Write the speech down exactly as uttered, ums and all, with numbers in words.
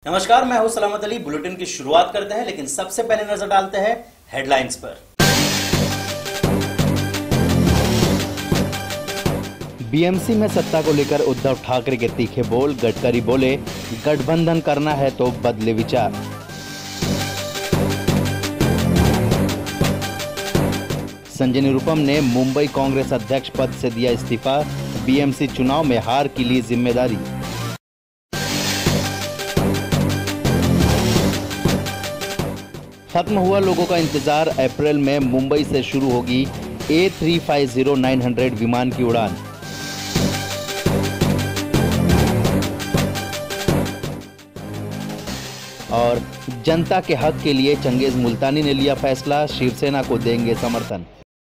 नमस्कार, मैं हूं सलामत अली। बुलेटिन की शुरुआत करते हैं, लेकिन सबसे पहले नजर डालते हैं हेडलाइंस पर। बीएमसी में सत्ता को लेकर उद्धव ठाकरे के तीखे बोल। गडकरी बोले, गठबंधन करना है तो बदले विचार। संजय निरुपम ने मुंबई कांग्रेस अध्यक्ष पद से दिया इस्तीफा। बीएमसी चुनाव में हार की ली जिम्मेदारी। खत्म हुआ लोगों का इंतजार। अप्रैल में मुंबई से शुरू होगी A three five zero nine hundred विमान की उड़ान। और जनता के हक के लिए चंगेज मुल्तानी ने लिया फैसला, शिवसेना को देंगे समर्थन।